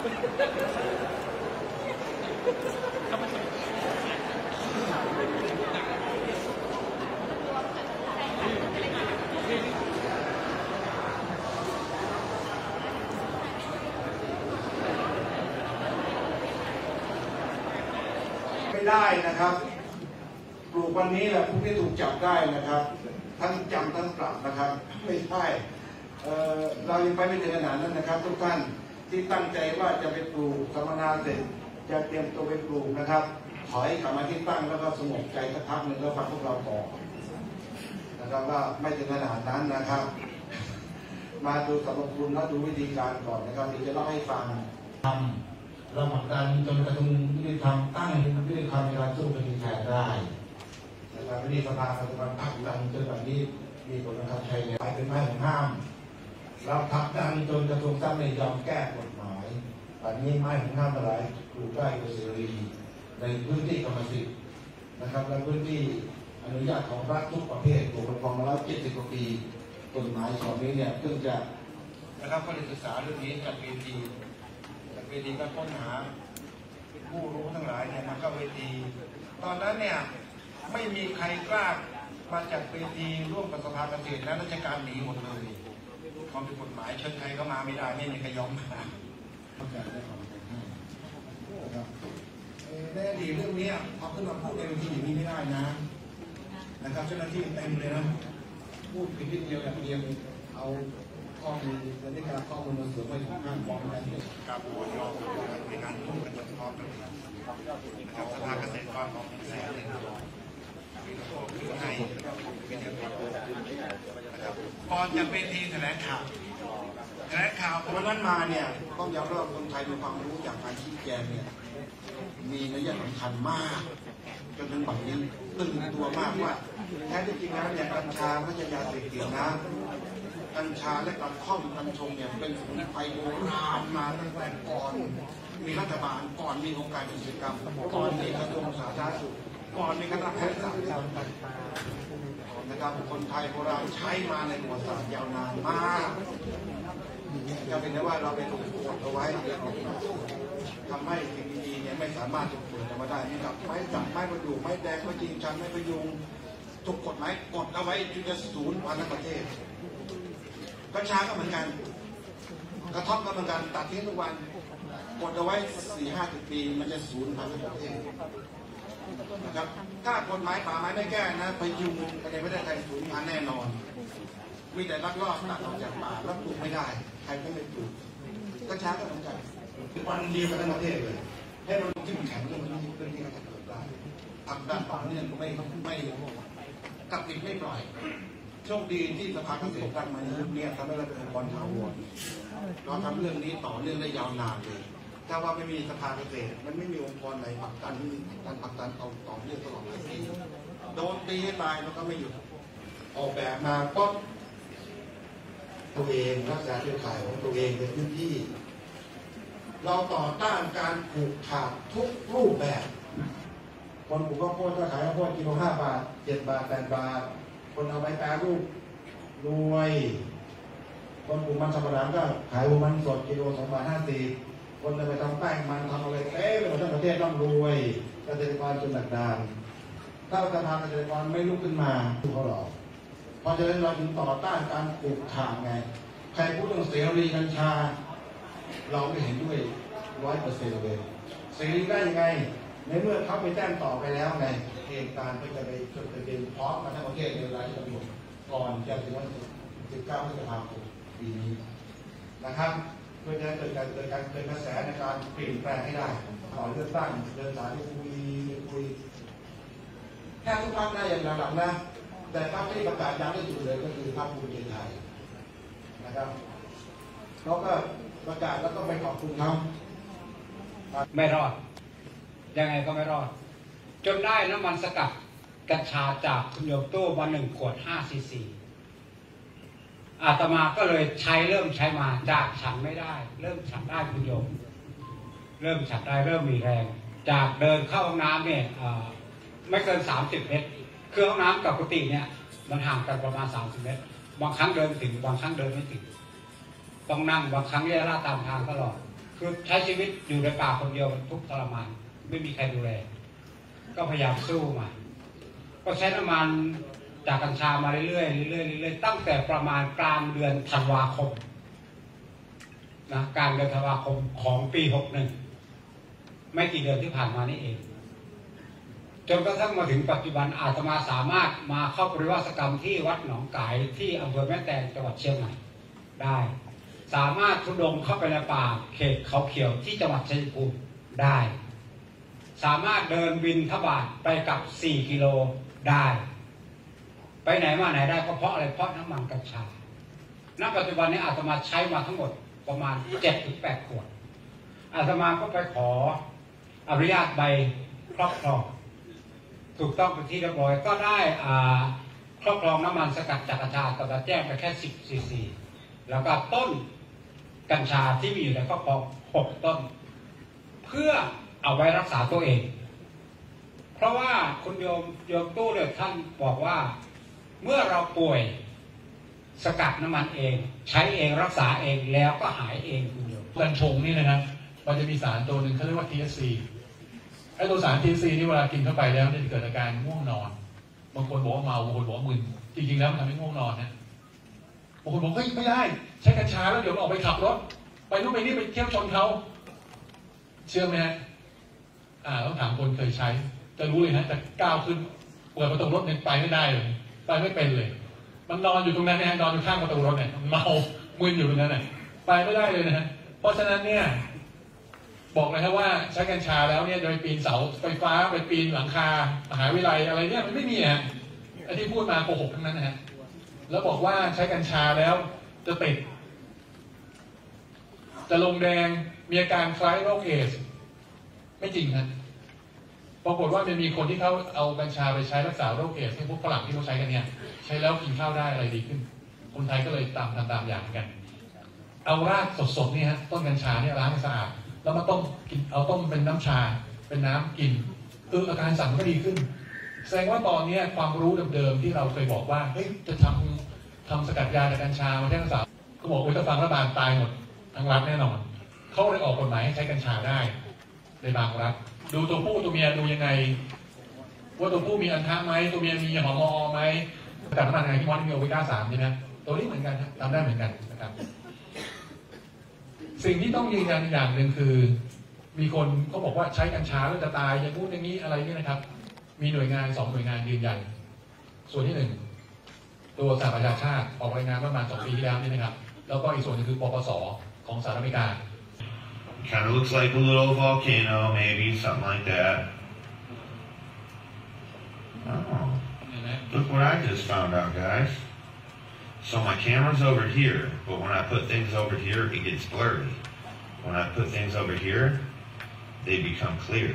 ไม่ได้นะครับปลูกวันนี้แหละพรุ่งนี้ถูกจับได้นะครับทั้งจำทั้งปรับนะครับไม่ใช่เรายังไปไม่ถึงขนาดนั้นนะครับทุกท่านที่ตั้งใจว่าจะไปปลูกสัมมนาเสร็จจะเตรียมตัวไปปลูกนะครับถอยกลับมาที่ตั้งแล้วก็สงบใจสักพักหนึ่งแล้วฟังพวกเราก่อนนะครับว่าไม่ถึงขนาดนั้นนะครับมาดูสรรพคุณและดูวิธีการก่อนนะครับเดี๋ยวจะเล่าให้ฟังทำเราผลักดันจนกระทั่งยุติธรรมตั้งยุติธรรมในการสู้คดีแทนได้นะครับวิธีสภาปัจจุบันผลักดันจนแบบนี้มีผลบังคับใช้ในหมายเป็นไม้ของห้ามเราผลักดันจนกระทรวงทรัพย์ไม่ยอมแก้กฎหมายแบบนี้ไม้ของห้ามอะไรปลูกได้โดยเสรีในพื้นที่กรรมสิทธิ์นะครับและพื้นที่อนุญาตของรัฐทุกประเภทปกครองมาแล้ว70 กว่าปีกฎหมายฉบับนี้เนี่ยเพิ่งจะนะครับก็ได้ศึกษาเรื่องนี้จากเวทีการค้นหาผู้รู้ทั้งหลายเนี่ยมาเข้าเวทีตอนนั้นเนี่ยไม่มีใครกล้ามาจากเวทีร่วมกับสภาเกษตรและราชการหนีหมดเลยความผิดกฎหมายเชิญใครก็มาไม่ได้ไม่มีใครยอมมาในอดีตเรื่องนี้เอาขึ้นมาพูดในเวทีอย่างนี้ไม่ได้นะครับเจ้าหน้าที่เต็มเลยนะพูดผิดนิดเดียวอย่างเดียวเอาข้อมูลในการข้อมูลมาเสริมไปของงานฟ้องกันการโอนยอมในงานพูดกันเฉพาะกันนะครับสภาเกษตรกรของแสนเลยคือให้เป็นอย่างไรนะครับก่อนจะเป็นทีแถลงข่าววันนั้นมาเนี่ยต้องยอมรับคนไทยมีความรู้จากการชี้แจงเนี่ยมีนัยสำคัญมากจนถึงบัดนี้ตื่นตัวมากว่าแท้ที่จริงแล้วเนี่ยกัญชาไม่ใช่ยาเสพติดนะกัญชาและกระท่อมกัญชงเนี่ยเป็นสมุนไพรโบราณมาตั้งแต่ก่อนมีรัฐบาลก่อนมีองค์การกิจกรรมก่อนมีกระทรวงสาธารณสุขก่อนมีคณะแพทยศาสตร์นะครับคนไทยโบราณใช้มาในประวัติศาสตร์ยาวนานมากจะเป็นได้ว่าเราไปถูกกดเอาไว้ทำให้สิ่งดีๆเนี่ยไม่สามารถถูกเปิดออกมาได้นะครับไม้จับไม้ประดู่ไม้แดงไม้จริงชันไม้พยุงถูกกฎหมายกดเอาไว้จนจะสูญพันธุ์ประเทศกัญชาก็เหมือนกันกระท่อมก็เหมือนกันตัดทิ้งทุกวันกดเอาไว้40-50 ปีมันจะสูญพันธุ์ประเทศนะครับถ้ากฎหมายป่าไม้ไม่แก้นะพยุงอะไรไม่ได้ใครสูญพันธุ์แน่นอนมีแต่ลักลอบตัดออกจากป่าแล้วปลูกไม่ได้ใครก็ไม่ปลูกกัญชาก็เหมือนกันวันเดียวกันทั้งประเทศเลยให้เราที่มันแข็งเรื่องนี้ก็จะเกิดได้ทำด้านต่อเนื่องไม่ตัดติดไม่ปล่อยโชคดีที่สภาเกษตรตั้งมาในยุคนี้ทำให้เราเป็นองค์กรถาวรเราทำเรื่องนี้ต่อเนื่องได้ยาวนานเลยถ้าว่าไม่มีสภาเกษตรมันไม่มีองค์กรไหนผลักดันต่อเนื่องตลอดหลายปีโดนตีให้ตายมันก็ไม่หยุดออกแบบมาก็ตัวเองรักษาเครือข่ายของตัวเองในพื้นที่เราต่อต้านการปลูกขาดทุกรูปแบบคนปลูกข้าวโพดก็ขายข้าวโพดกิโล5 บาท7 บาท8 บาทคนเอาไปแปรรูปรวยคนปลูกมันสำปะหลังก็ขายมันสดกิโล2.50 คนจะไปทำแป้งมันทำอะไรเต้ไปหมดทั้งประเทศต้องรวยเกษตรกรจนหนักดานถ้ารัฐบาลเกษตรกรไม่ลุกขึ้นมาเขาหรอกเพราะฉะนั้นเราถึงต่อต้านการปลูกขาดไงใครพูดเรื่องเสรีกัญชาเราไม่เห็นด้วย100%เลยเสรีได้ยังไงในเมื่อเขาไปแจ้งต่อไปแล้วไงเหตุการณ์ก็จะไปจดทะเบียนพร้อมกันทั้งประเทศในเวลาที่กำหนดก่อนจะถึงวัน19 พฤษภาคมปีนี้นะครับเพื่อจะเกิดกระแสในการเปลี่ยนแปลงให้ได้ขอเลือกตั้งเดินสายคุยแค่ทุกพรรคได้อย่างหลังๆนะแต่พรรคที่ประกาศย้ำได้จุดเลยก็คือพรรคภูมิใจไทยนะครับเขาก็ประกาศแล้วก็ไปขอบคุณเขาไม่รอดยังไงก็ไม่รอดจนได้น้ำมันสกัดกัญชาจากคุณโยมตู้มา1 ขวด5 ซีซีอาตมาก็เลยเริ่มใช้มาจากฉันไม่ได้เริ่มฉันได้คุณโยมเริ่มฉันได้เริ่มมีแรงจากเดินเข้าห้องน้ำเนี่ยไม่เกิน30 เมตรคือห้องน้ำกับกุฏิเนี่ยมันห่างกันประมาณ30 เมตรบางครั้งเดินถึงบางครั้งเดินไม่ถึงต้องนั่งบางครั้งเรียราตามทางตลอดคืคือใช้ชีวิตอยู่ในป่าคนเดียวมันทุกข์ทรมานไม่มีใครดูแลก็พยายามสู้มาก็ใช้น้ำมันจากกัญชามาเรื่อยๆเรื่อยๆตั้งแต่ประมาณกลางเดือนธันวาคมนะกลางเดือนธันวาคมของปี61ไม่กี่เดือนที่ผ่านมานี่เองจนกระทั่งมาถึงปัจจุบันอาตมาสามารถมาเข้าปริวาสกรรมที่วัดหนองกายที่อำเภอแม่แตงจังหวัดเชียงใหม่ได้สามารถทุดงเข้าไปในป่าเขตเขาเขียวที่จังหวัดชัยภูมิได้สามารถเดินบินทบาทไปกับ4 กิโลได้ไปไหนมาไหนได้ก็เพราะอะไรเพราะน้ำมันกัญชาณปัจจุบันนี้อาตมาใช้มาทั้งหมดประมาณ 7-8 ขวดอาตมาก็ไปขออนุญาตใบครอบครองถูกต้องเป็นที่เรียบร้อยก็ได้ครอบครองน้ำมันสกัดจากกัญชาอาตมาแจ้งไปแค่10 ซีซีแล้วก็ต้นกัญชาที่มีอยู่ในครอบครอง6 ต้นเพื่อเอาไว้รักษาตัวเองเพราะว่าคุณโยมตู้เนี่ยท่านบอกว่าเมื่อเราป่วยสกัดน้ำมันเองใช้เองรักษาเองแล้วก็หายเองคุณโยมกัญชงนี่นะครับมันจะมีสารตัวหนึ่งเขาเรียกว่า THC ไอ้ตัวสาร THC นี่เวลากินเข้าไปแล้วจะเกิดอาการง่วงนอนบางคนบอกว่าเมาบางคนบอกว่ามึนจริงๆแล้วมันทำให้ง่วงนอนนะบางคนบอกเฮ้ยไม่ได้ใช้กัญชาแล้วเดี๋ยวออกไปขับรถไปนู่นไปนี่ไปเที่ยวชนเขาเชื่อไหมฮะต้องถามคนเคยใช้จะรู้เลยนะแต่ก้าวขึ้นเปิดประตูรถเนี่ยไปไม่ได้เลยไปไม่เป็นเลยมันนอนอยู่ตรงนั้นนะฮะนอนอยู่ข้างประตูรถเนี่ยเมามึนอยู่ตรงนั้นน่ะไปไม่ได้เลยนะฮะเพราะฉะนั้นเนี่ยบอกเลยครับว่าใช้กัญชาแล้วเนี่ยจะไปปีนเสาไฟฟ้าไปปีนหลังคามหาวิทยาลัยอะไรเนี่ยมันไม่มีฮะไอ้ที่พูดมาโกหกทั้งนั้นนะฮะแล้วบอกว่าใช้กัญชาแล้วจะติดจะลงแดงมีอาการคล้ายโรคเอดส์ไม่จริงครับปรากฏว่ามันมีคนที่เขาเอากัญชาไปใช้รักษาโรคเอดส์ที่พวกฝรั่งที่เขาใช้กันเนี่ยใช้แล้วกินข้าวได้อะไรดีขึ้นคนไทยก็เลยทำตามอย่างกันเอารากสดๆนี่ฮะต้นกัญชาเนี่ยล้างให้สะอาดแล้วมาต้มกินเอาต้มเป็นน้ำชาเป็นน้ำกินอาการสั่นก็ดีขึ้นแสดงว่าตอนนี้ความรู้เดิมๆที่เราเคยบอกว่าเฮ้ยจะทำสกัดยาจากกัญชามาใช้รักษาก็บอกว่าถ้าฟังรัฐบาลตายหมดทั้งรัฐแน่นอนเขาเลยออกกฎหมายให้ใช้กัญชาได้ในบางรัฐดูตัวผู้ตัวเมียดูยังไงว่าตัวผู้มีอันทะไหมตัวเมียมีหอมอไหมแต่น้ำมันไงที่มอสมีโอเมก้า3ใช่ไหมตัวนี้เหมือนกันทำได้เหมือนกันนะครับสิ่งที่ต้องยืนยันอย่างหนึ่งคือมีคนเขาบอกว่าใช้กัญชาแล้วจะตายอย่างพูดอย่างนี้อะไรนี่นะครับมีหน่วยงาน2 หน่วยงานยืนยันส่วนที่1ตัวสหประชาชาติออกรายงานประมาณ2 ปีที่แล้วนี่นะครับแล้วก็อีกส่วนนึงคือปปสของสหรัฐอเมริกา Kind of looks like a little volcano, maybe, something like that. Oh, look what I just found out, guys. So my camera's over here, but when I put things over here, it gets blurry. When I put things over here, they become clear.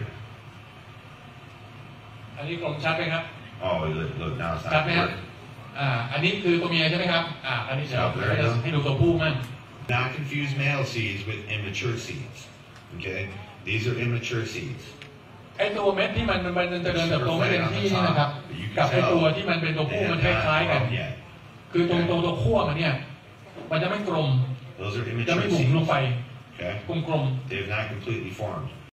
อันนี้กลมชัดไหมครับ Oh, look, now it's ชัด not ไหมครับ blurry. อันนี้คือตัวเมียใช่ไหมครับ อันนี้จะให้ดูตัวผู้มั่ง Not confuse male seeds with immature seeds. Okay? These are immature seeds. ไอตัวเม็ดที่มันจะเดินเติบโตไม่เต็มที่นี่นะครับกับไอตัวที่มันเป็นตัวผู้มันคล้ายๆกันคือตัวขั้วมันเนี่ยมันจะไม่กลมจะไม่บุ๋มลงไปกลมๆ They have not completely formed.